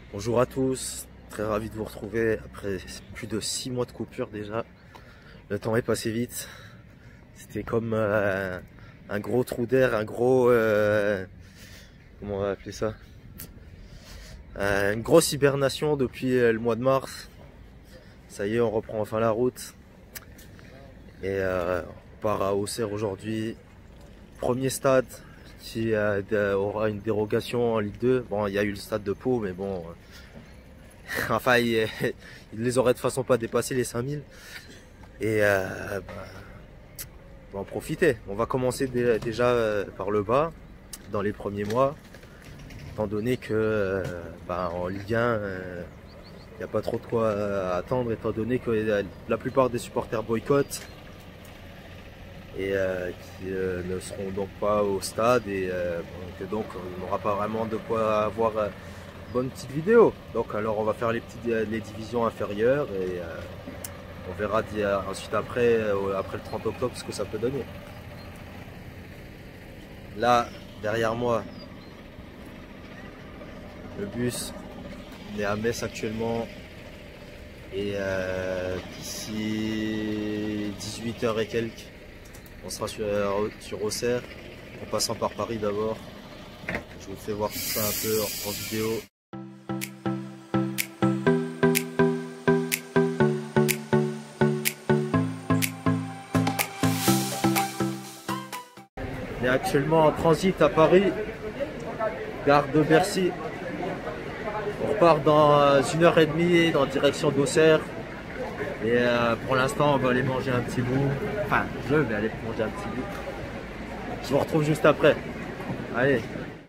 Bonjour à tous, très ravi de vous retrouver après plus de 6 mois de coupure déjà. Le temps est passé vite. C'était comme un gros trou d'air, un gros... comment on va appeler ça, une grosse hibernation depuis le mois de mars. Ça y est, on reprend enfin la route. Et on part à Auxerre aujourd'hui. Premier stade qui aura une dérogation en Ligue 2. Bon, il y a eu le stade de Pau, mais bon... enfin, il les aurait de toute façon pas dépassé les 5000. Et on va en profiter. On va commencer déjà par le bas, dans les premiers mois, étant donné que en Ligue 1, il n'y a pas trop de quoi attendre, étant donné que la plupart des supporters boycottent et qui ne seront donc pas au stade, et que donc on n'aura pas vraiment de quoi avoir bonne petite vidéo. Donc alors on va faire les divisions inférieures et on verra ensuite après le 30 octobre ce que ça peut donner. Là derrière moi le bus, on est à Metz actuellement et d'ici 18h et quelques on sera sur Auxerre, en passant par Paris d'abord. Je vous fais voir tout ça un peu en vidéo. On est actuellement en transit à Paris, gare de Bercy. On repart dans 1h30 en direction d'Auxerre. Et pour l'instant, on va aller manger un petit bout. Enfin, je vais aller manger un petit bout. Je vous retrouve juste après. Allez.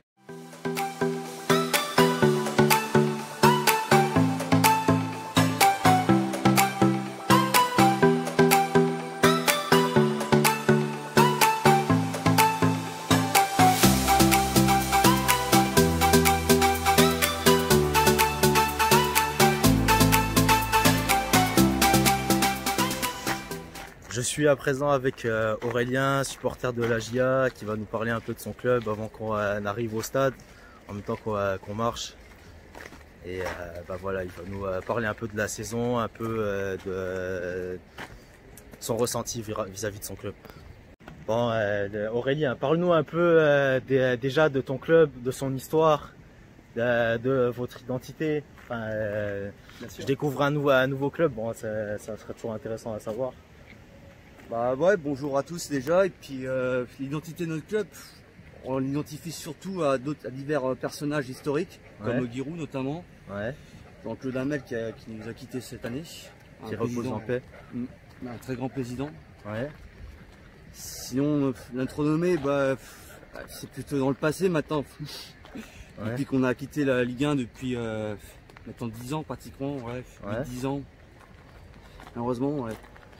Je suis à présent avec Aurélien, supporter de l'AJA, qui va nous parler un peu de son club avant qu'on arrive au stade, en même temps qu'on marche. Et voilà, il va nous parler un peu de la saison, un peu de son ressenti vis-à-vis de son club. Bon, Aurélien, parle-nous un peu déjà de ton club, de son histoire, de votre identité. Enfin, je découvre un nouveau club, bon, ça serait toujours intéressant à savoir. Bah ouais, bonjour à tous déjà. Et puis l'identité de notre club, on l'identifie surtout à divers personnages historiques, comme Giroud notamment. Ouais. Donc Claude Hamel qui nous a quittés cette année. Qui repose en paix. Un très grand président. Ouais. Sinon, notre renommée, c'est plutôt dans le passé maintenant. Ouais. Depuis qu'on a quitté la Ligue 1 depuis maintenant 10 ans pratiquement, ouais. 10 ans. Malheureusement, ouais.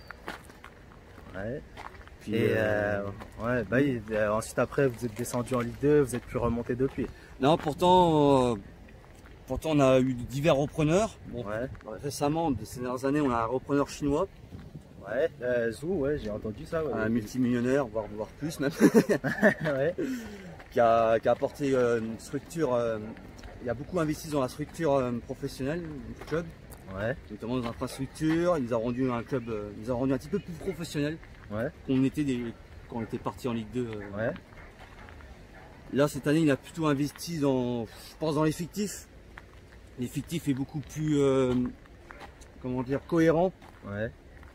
Ouais. Puis, ensuite après vous êtes descendu en Ligue 2, vous êtes plus remonté depuis. Non, pourtant on a eu divers repreneurs. Bon, récemment, ces dernières années, on a un repreneur chinois. Ouais, Zhou, ouais, j'ai entendu ça. Ouais, un multimillionnaire, voire plus même. Ouais. qui a apporté une structure. Il a beaucoup investi dans la structure professionnelle du club. Ouais. Notamment dans l'infrastructure, il nous a rendu un club, un petit peu plus professionnel qu'on était quand on était parti en Ligue 2. Ouais. Là cette année il a plutôt investi dans l'effectif. L'effectif est beaucoup plus cohérent. Ouais.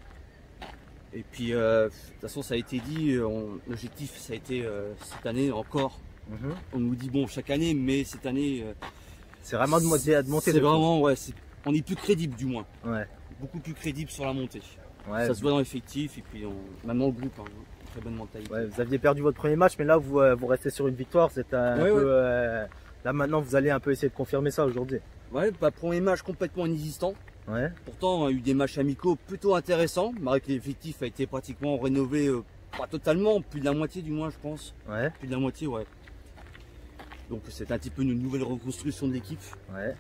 Et puis de toute façon ça a été dit, l'objectif ça a été cette année encore. On nous dit bon chaque année, mais cette année c'est vraiment de monter. C'est vraiment on est plus crédible du moins. Ouais. Beaucoup plus crédible sur la montée. Ouais. Ça se voit dans l'effectif et puis maintenant le groupe, très bonne mentalité. Ouais, vous aviez perdu votre premier match, mais là vous restez sur une victoire. C'est là maintenant vous allez un peu essayer de confirmer ça aujourd'hui. Ouais, premier match complètement inexistant. Ouais. Pourtant on a eu des matchs amicaux plutôt intéressants, malgré que l'effectif a été pratiquement rénové, pas totalement, plus de la moitié du moins je pense. Ouais. Plus de la moitié, ouais. Donc c'est un petit peu une nouvelle reconstruction de l'équipe. Ouais.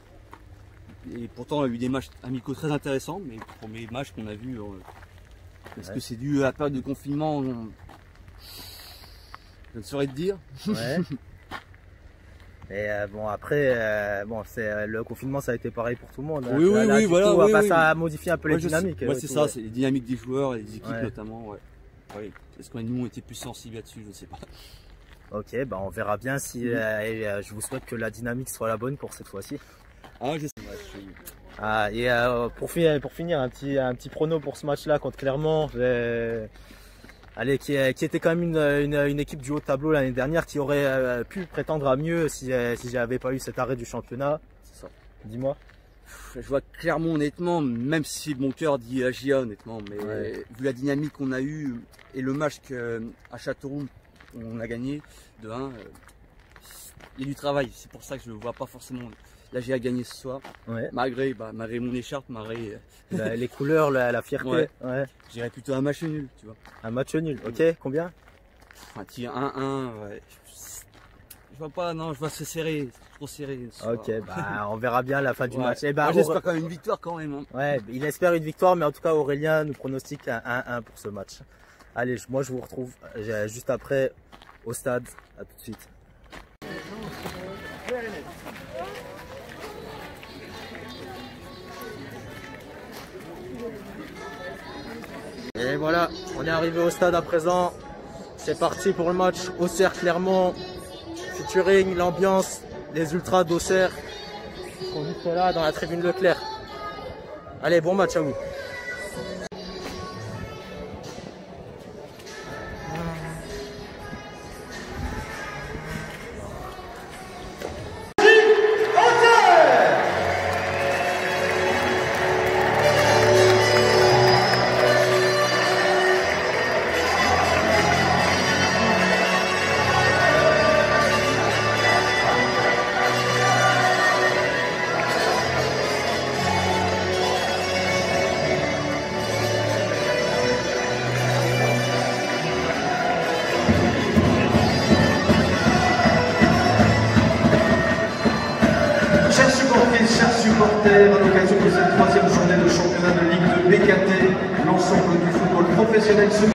Et pourtant on a eu des matchs amicaux très intéressants, mais le premier match qu'on a vu, est-ce que c'est dû à la période de confinement? Je ne saurais te dire. Ouais. Et bon après, bon c'est le confinement ça a été pareil pour tout le monde. Oui, oui, oui, voilà. Coup, oui, oui. Ça a modifié un peu les dynamiques. Ouais, c'est ça, c'est les dynamiques des joueurs et des équipes ouais. notamment. Ouais. Oui. Est-ce que nous on était plus sensibles là-dessus, je ne sais pas. Ok, bah on verra bien si je vous souhaite que la dynamique soit la bonne pour cette fois-ci. Ah, je sais. Ah, et pour finir, un petit prono pour ce match-là contre Clermont. Allez, qui était quand même une équipe du haut de tableau l'année dernière, qui aurait pu prétendre à mieux si j'avais pas eu cet arrêt du championnat. C'est ça. Dis-moi. Je vois Clermont honnêtement, même si mon cœur dit AGA honnêtement, mais vu la dynamique qu'on a eue et le match à Châteauroux on a gagné de 1, il y a du travail. C'est pour ça que je ne vois pas forcément l'AGA gagner ce soir. Ouais. Malgré mon écharpe, malgré les couleurs, la fierté. Ouais. Ouais. Je dirais plutôt un match nul, tu vois. Un match nul, ok. Combien? Un petit 1-1, ouais. Je vois pas, non, je vois c'est serré, c'est trop serré. Ok, bah on verra bien la fin du match. Et bah, j'espère quand même une victoire quand même. Hein. Ouais, il espère une victoire, mais en tout cas Aurélien nous pronostique un 1-1 pour ce match. Allez, moi je vous retrouve juste après au stade. À tout de suite. Et voilà, on est arrivé au stade à présent. C'est parti pour le match Auxerre-Clermont. Featuring l'ambiance, les ultras d'Auxerre qui sont juste là dans la tribune Leclerc. Allez, bon match à vous. Chers supporters, à l'occasion de cette troisième journée de championnat de Ligue 2 BKT, l'ensemble du football professionnel se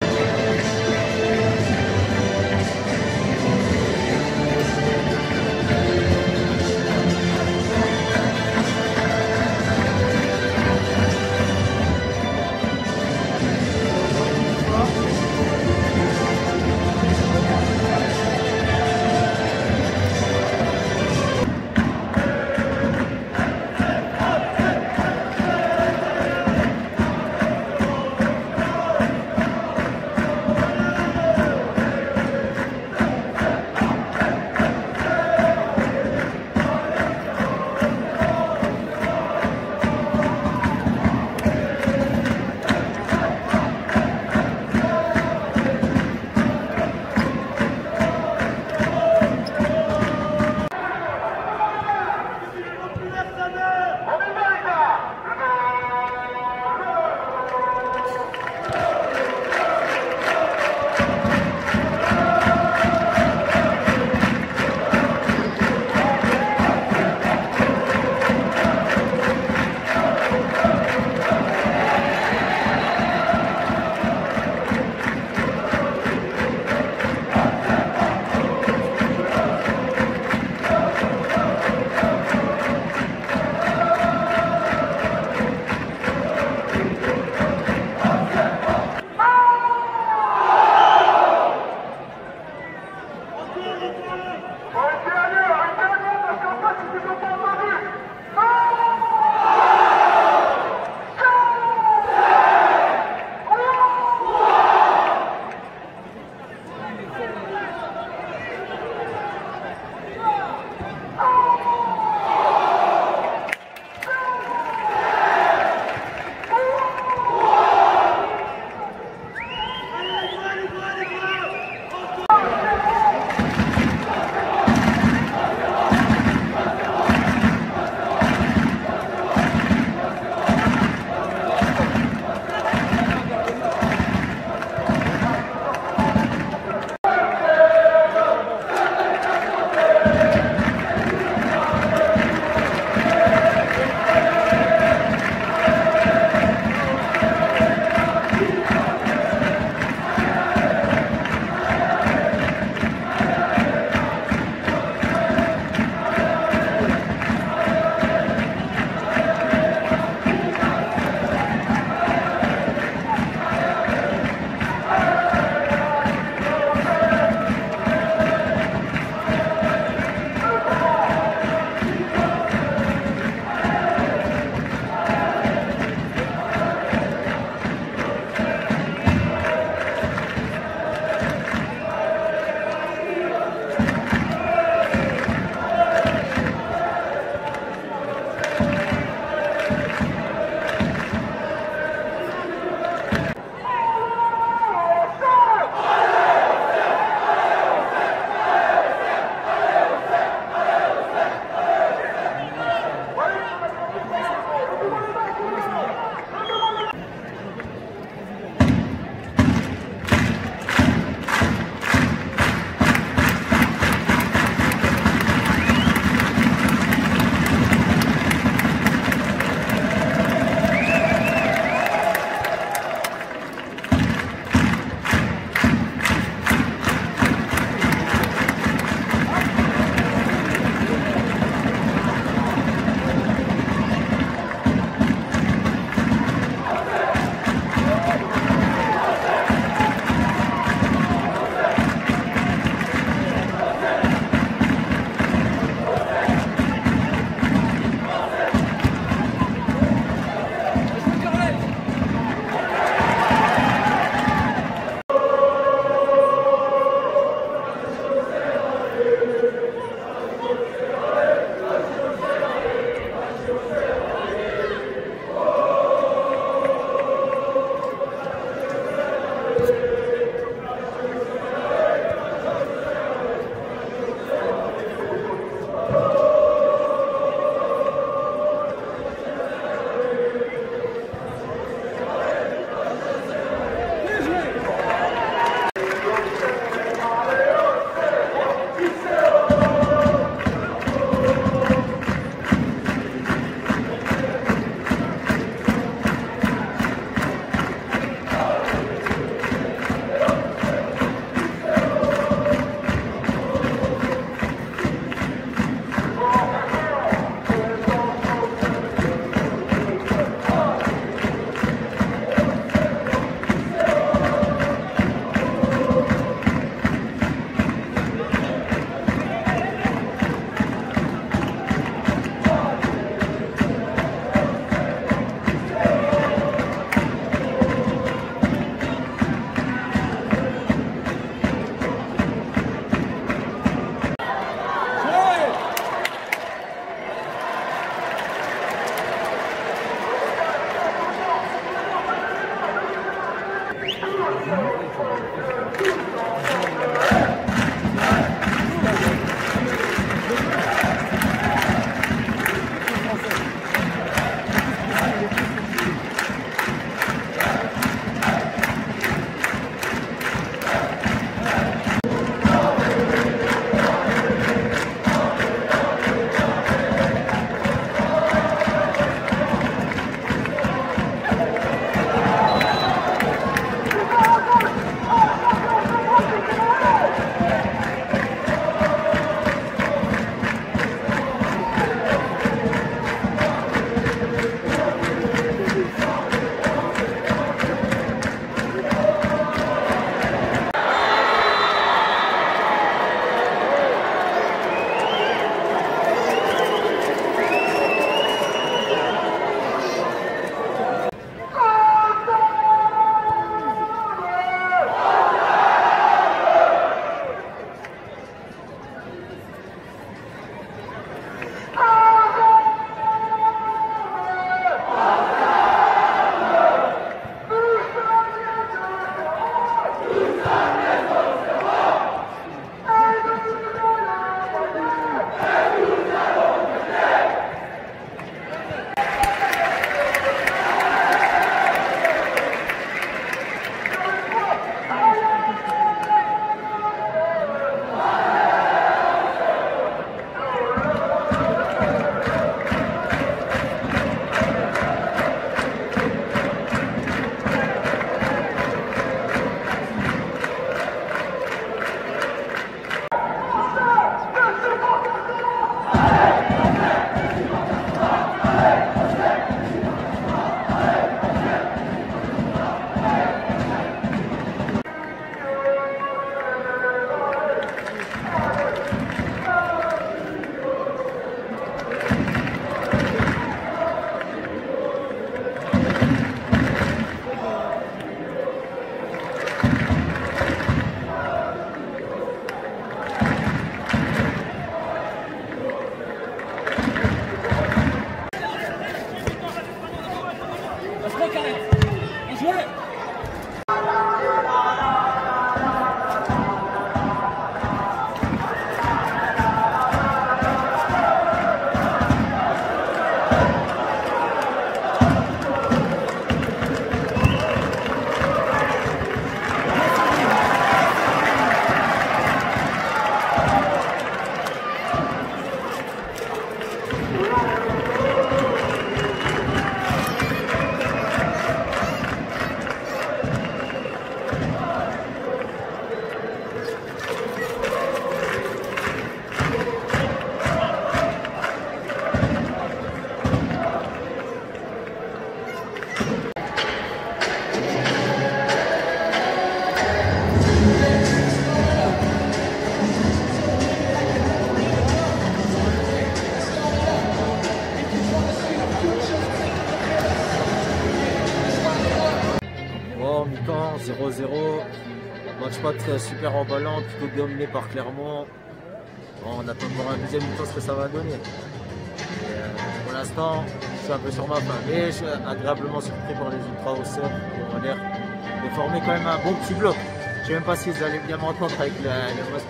0-0. Match pas très super emballant, plutôt dominé par Clermont. Bon, on attend de voir un deuxième mi-temps ce que ça va donner. Pour l'instant, je suis un peu sur ma faim, mais je suis agréablement surpris par les ultras au sort qui ont l'air de former quand même un bon petit bloc. Je ne sais même pas s'ils allaient bien m'entendre avec le masque.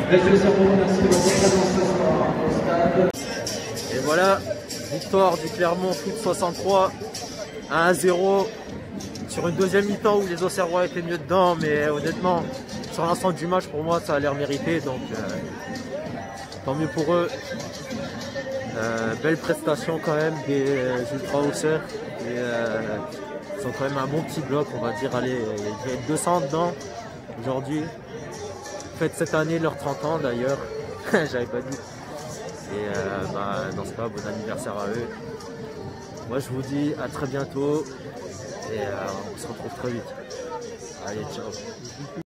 Restez simplement, merci de votre présence ce soir au stade. Et voilà, victoire du Clermont foot 63 à 1-0 sur une deuxième mi-temps où les Auxerrois étaient mieux dedans, mais honnêtement, sur l'ensemble du match, pour moi, ça a l'air mérité, donc tant mieux pour eux. Belle prestation quand même des Ultra Auxerre. Ils sont quand même un bon petit bloc, on va dire. Allez, il y a 200 dedans aujourd'hui. Fête cette année leur 30 ans d'ailleurs, j'avais pas dit. Et dans ce cas, bon anniversaire à eux. Moi je vous dis à très bientôt et on se retrouve très vite. Allez, ciao.